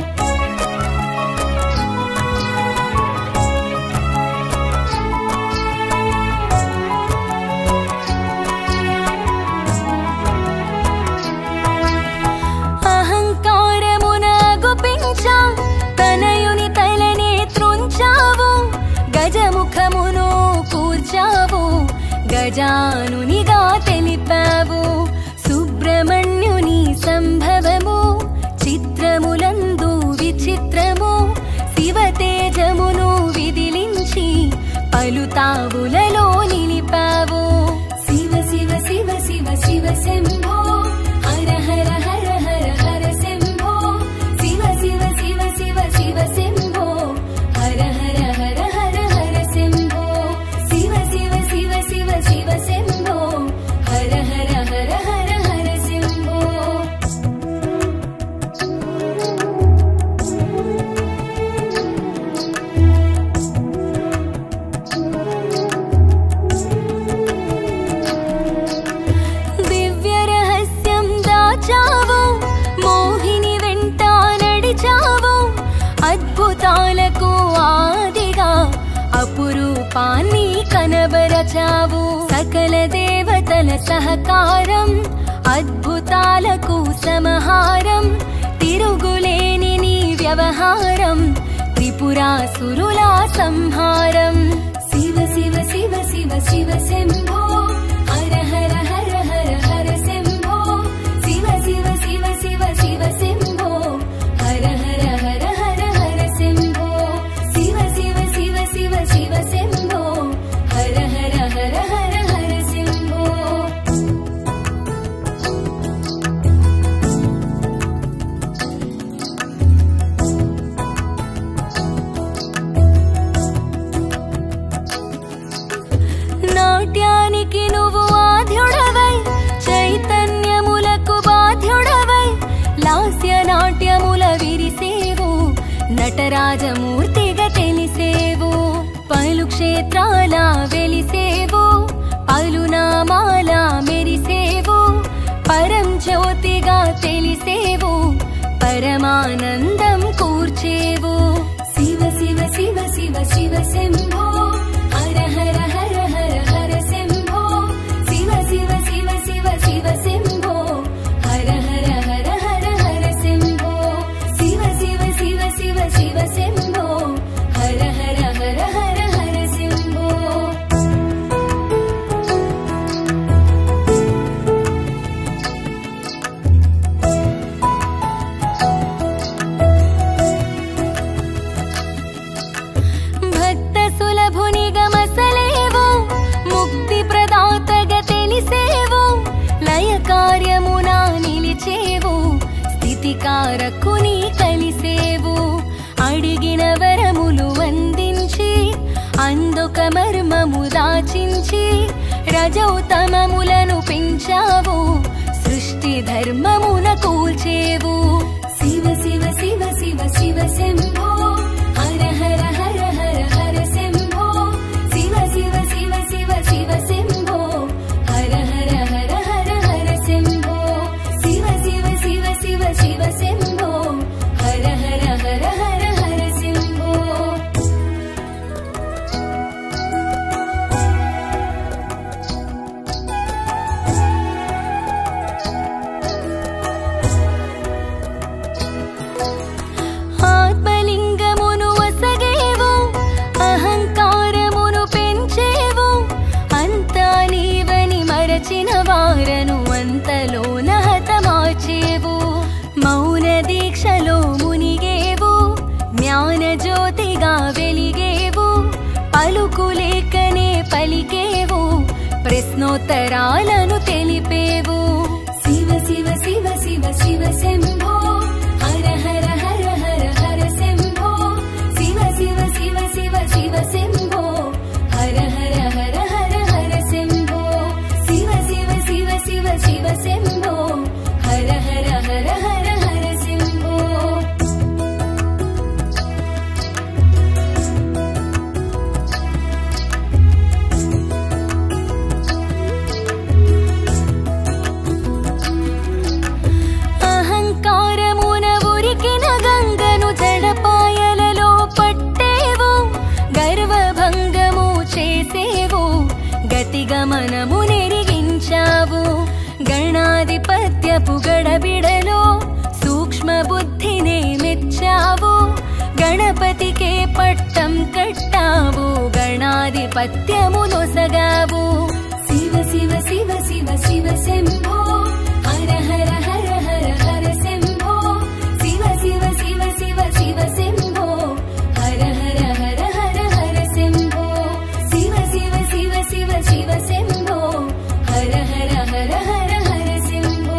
అహంకారమున గుపించా తనయుని తలనే త్రుంచావు గజముఖమును కూర్చావు గజానునిగా తెలిపావు సుబ్రహ్మణ్యుని సంభవము చిత్రములందు విచిత్రము శివ తేజమును విదిలించి పలుతావులలో నిలిపావు శివ శివ శివ శివ శివ శంభో హర హర హర హర హర శంభో శివ శివ శివ శివ శివ శంభో హర హర హర హర హర శంభో శివ శివ శివ శివ శివ శంభో హర హర హర హర హర శంభో దివ్య రహస్యం దాచావు మోహిని వెంట నడిచావు అద్భుతాలకు ఆదిగా అపురూపాన్ని కనబరచావు సకల దేవతల సహకారం అద్భుతాలకు సమహారం తిరుగులేని నీ వ్యవహారం త్రిపురాసురుల సంహారం శివ శివ శివ శివ శివ శంభో హర హర హర హర హర శంభో శివ శివ శివ శివ శివ శంభో హర హర హర హర హర శంభో శివ శివ శివ శివ శివ శంభో హర హర హర హర హర శంభో నాట్యానికి నువ్వు ఆద్యుడవై చైతన్యములకు బాధ్యుడవై లాస్య నాట్యముల విరిసేవు నటరాజమూర్తిగా తెలిసేవు పలు క్షేత్రాల వెలిసేవు పలు నామాల మెరిసేవు పరం జ్యోతిగా తెలిసేవు పరమానందం కూర్చేవు శివ శివ శివ శివ శివ శంభో హర హర హర హర హర శంభో శివ శివ శివ శివ శివ శంభో హర హర హర హర హర శంభో శివ శివ శివ శివ శివ శంభో హర హర హర హర హర శంభో భక్త సులభునిగా మసలేవు ముక్తి ప్రదాతగా తెలిసేవు లయ కార్యమునా నిలిచేవు స్థితికారకుని కలిసేవు అడిగిన వరములు అందించి అందొక మర్మము దాచించి రజౌతమములను పెంచావు సృష్టి ధర్మమున కూల్చేవు శివ శివ శివ శివ శివ శంభో హర హర హర హర హర శంభో శివ శివ శివ శివ శివ శంభో హర హర హర హర హర శంభో శివ శివ శివ శివ శివ శంభో హర హర హర హర హర శంభో ఆత్మలింగమును వసగేవు అహంకారమును పెంచేవు అంతా నీవని మరచిన వారను అంతలోన హతమార్చేవు మౌన దీక్షలో మునిగేవు జ్ఞాన జ్యోతిగా వెలిగేవు పలుకులేకనే పలికేవు ప్రశ్నోత్తరాలను తెలిపేవు శివ శివ శివ శివ శివ శంభో హర హర హర హర హర శంభో శివ శివ శివ శివ శివ శంభో హర హర హర హర హర శంభో శివ శివ శివ శివ శివ శంభో హర హర హర హర హర శంభో అహంకారమున ఉరికిన గంగను జడపాయలలో పట్టేవు గర్వభంగము చేసేవు గతిగమనము నెరిగించావు గణాధిపత్యపు గడబిడలో సూక్ష్మ బుద్ధినే మెచ్చావు గణపతికే పట్టం కట్టావు గణాధిపత్యము నొసగావు శివ శివ శివ శివ శివ శంభో హర హర హర హర హర శంభో శివ శివ శివ శివ శివ శంభో హర హర హర హర హర శంభో శివ శివ శివ శివ శివ శంభో హర హర హర హర హర శంభో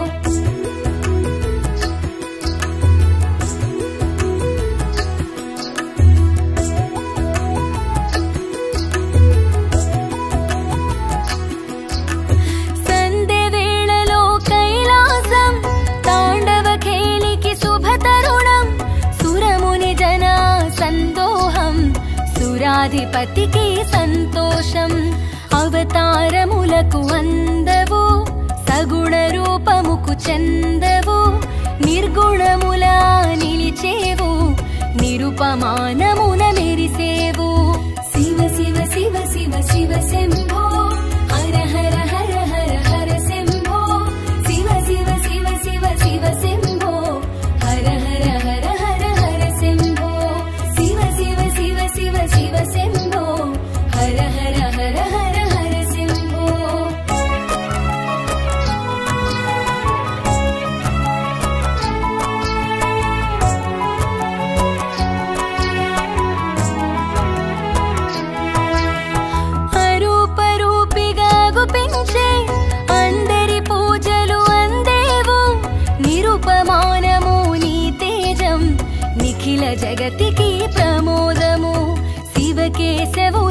సంధ్య వేళలో కైలాసం తాండవ ఖేలికి శుభ తరుణం సురముని జన సందోహం సురాధిపతికి సంతోషం అవతారములకు అందవు సగుణ రూపముకు చందవు నిర్గుణముల నిలిచేవు నిరుపమానమున మెరిసేవు శివ శివ శివ శివ శివ శంభో హర హర హర హర హర శంభో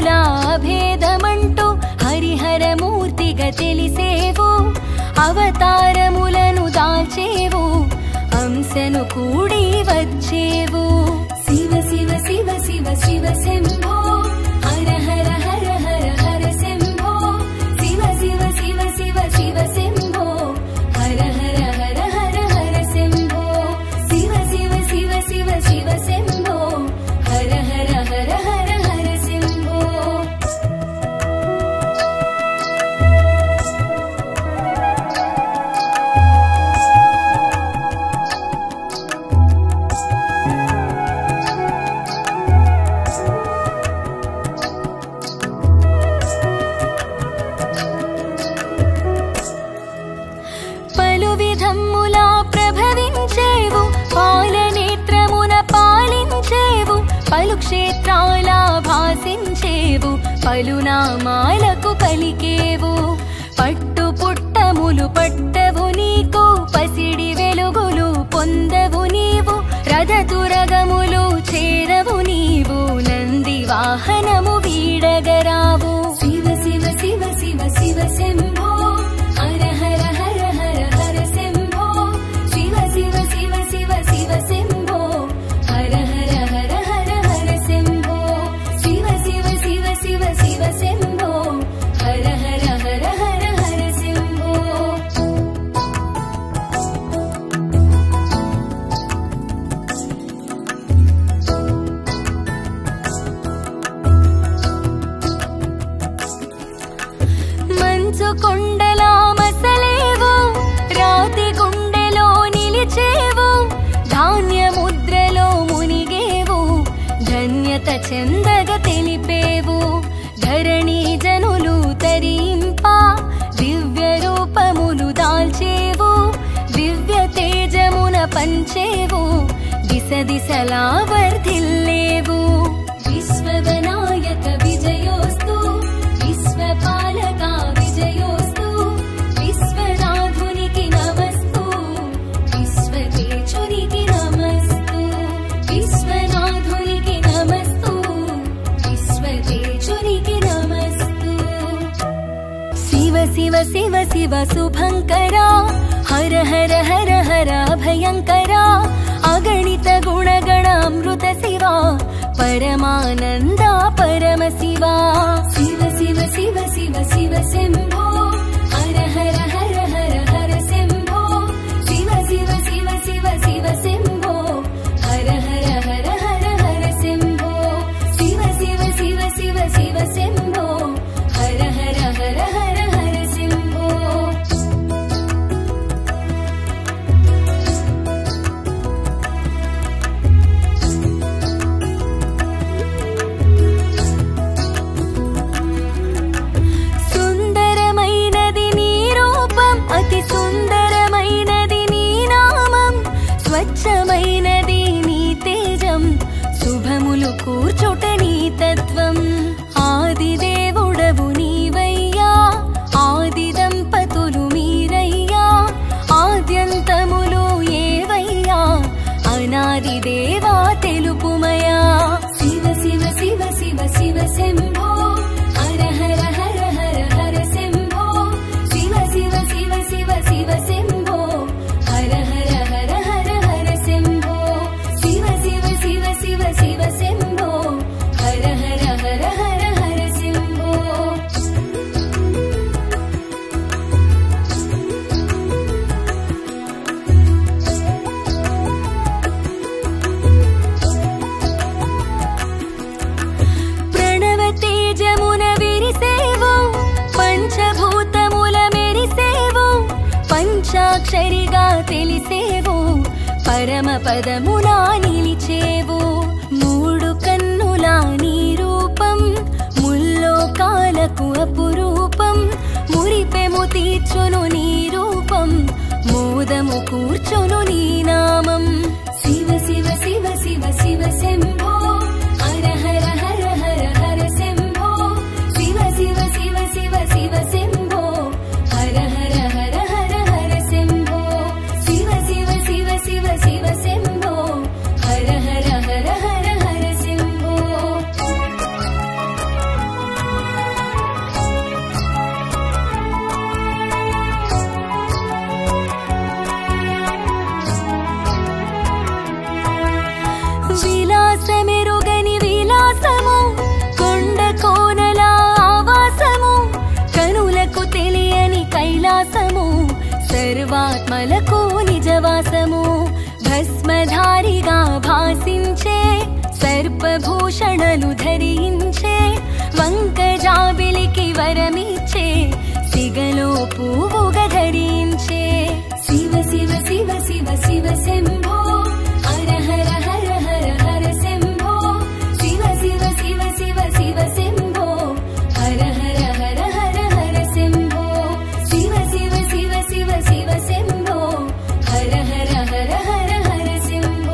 భేదమంటూ హరిహరమూర్తిగా తెలిసేవు అవతారములను దాల్చేవు అంశను కూడి వచ్చేవు శివ శివ శివ శివ శివ శంభో హర హర హర హర హర శంభో శివ శివ శివ శివ శివ శంభో హర హర హర హర హర శంభో శివ శివ శివ శివ శివ శంభో హర హర హర హర హర శంభో పలు విధములా ప్రభవించేవు పాలనేత్రమున పాలించేవు పలు క్షేత్రాల భాసించేవు పలు నామాలకు పలికేవు పట్టు పుట్టములు పట్టవు నీకు పసిడి వెలుగులు పొందవు నీవు రథతురగములు చేరవు నీవు నంది వాహనము వీడగరావు శివ శివ శివ శివ శివ శంభో హర హర హర హర హర శంభో శివ శివ శివ శివ శివ శంభో హర హర హర హర హర శంభో శివ శివ శివ శివ శివ శంభో హర హర హర హర హర శంభో మంచు కొండలా మసలేవు రాతి గుండెలో నిలిచేవు ధాన్య ముద్రలో మునిగేవు ధన్యత చెందగ తెలిపేవు ధరణి జనులు తరింప దివ్య రూపములు దాల్చేవు దివ్య తేజమున పంచేవు దిశ దిశలా వర్ధిల్లేవు విశ్వవినాయక విజయోస్తు విశ్వపాలక విజయోస్తు విశ్వనాథునికి నమస్తు విశ్వతేజునికి నమస్తు విశ్వనాథునికి నమస్తు విశ్వతేజునికి నమస్తు శివ శివ శివ శివ శుభంకరా హర హర హర హర భయంకరా అగణిత గుణగణామృత శివా పరమానంద పరమ శివా శివ శివ శివ శివ శివ శంభో హర హర హర హర హర శంభో శివ శివ శివ శివ శివ శంభో హర హర హర హర హర శంభో శివ శివ శివ శివ శివ శంభో హర హర హర హర హర శంభో సుందరమైనది నీ రూపం అతి సుందరమైనది నీ నామం స్వచ్ఛమైనది నీ తేజం శుభములు కూర్చుట నీ తత్వం ఆది దేవుడవు నీవయ్యా ఆది దంపతులు మీరయ్యా ఆద్యంతములు ఏవయ్యా అనాది దేవా తెలుపుమయా శివ శివ శివ శివ శివ శంభో హర హర హర హర హర శంభో శివ శివ శివ శివ శివ శంభో హర హర హర హర హర శంభో శివ శివ శివ శివ శివ శంభో హర హర హర హర హర శంభో ప్రణవ తేజమున విరిసేవు పంచభూతముల మెరిసేవు పంచాక్షరిగా తెలిసేవు పరమ పదములా నిలిచేవు మూడు కన్నులా నీ రూపం ముల్లోకాలకు అపురూపం మురిపెము తీర్చును నీ రూపం మోదము కూర్చును నీ నామం శివ శివ శివ శివ శివ శంభో హర హర హర హర హర శంభో శివ శివ శివ శివ శివ శంభో హర హర హర హర హర శంభో శివ శివ శివ శివ శివ శంభో హర హర హర హర హర శంభో కైలాసము సర్వాత్మలకు నిజవాసము భస్మధారిగా భాసించే సర్పభూషణలు ధరించే వంకజాబిలికి వరమిచ్చే సిగలో పువ్వుగా ధరించే శివ శివ శివ శివ శివ శంభో హర హర హర హర హర శంభో శివ శివ శివ శివ శివ శంభో హర హర హర హర హర శంభో శివ శివ శివ శివ శివ శంభో హర హర హర హర హర శంభో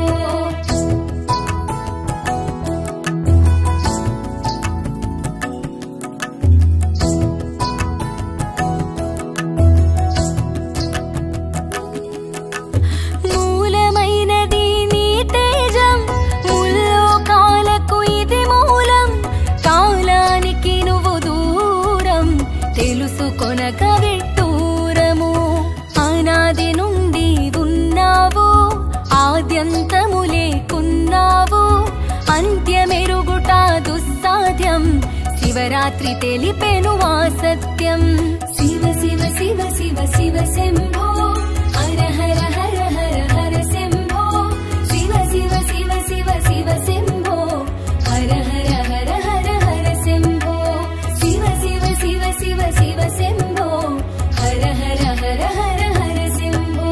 కొనకవిట్టూరము అనాది నుండి ఉన్నావు ఆద్యంతము లేకున్నావు అంత్యమెరుగుట దుస్సాధ్యం శివరాత్రి తెలిపెను ఆ సత్యం శివ శివ శివ శివ శివ శంభో హర హర హర హర హర శంభో శివ శివ శివ శివ శివ శంభో హర హర హర హర హర శంభో శివ శివ శివ శివ శివ శంభో హర హర హర హర హర శంభో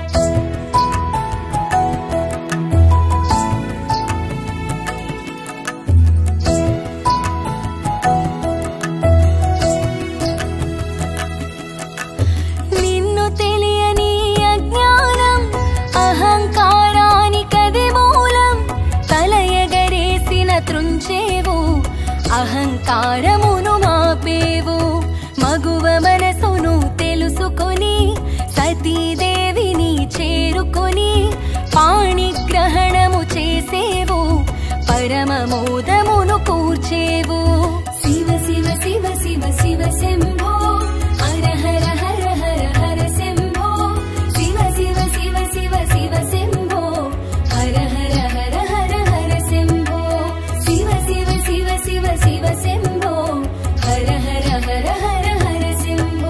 నిన్ను తెలియని అజ్ఞానం అహంకారానికది మూలం తల ఎగరేసిన త్రుంచేవు అహంకారమును మాపేవు మగువ మనసును తెలుసుకొని సతీదేవిని చేరుకొని పాణిగ్రహణము చేసేవు పరమమోదమును కూర్చేవు శివ శివ శివ శివ శివ శంభో హర హర హర హర హర శంభో శివ శివ శివ శివ శివ శంభో హర హర హర హర హర శంభో శివ శివ శివ శివ శివ శంభో హర హర హర హర హర శంభో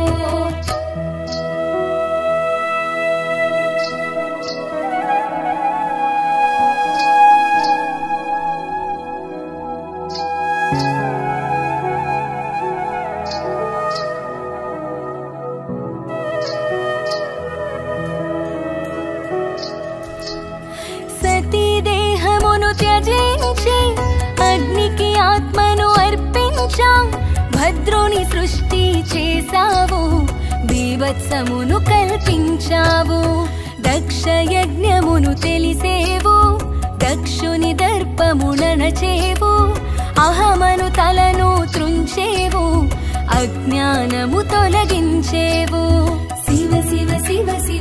సతీదేహమును త్యజించి అగ్నికి ఆత్మను అర్పించా భద్రుని సృష్టి చేసావు బీభత్సమును కల్పించావు దక్ష యజ్ఞమును తెలిసేవు దక్షుని దర్పముననచేవు అహమను తలను త్రుంచేవు అజ్ఞానము తొలగించేవు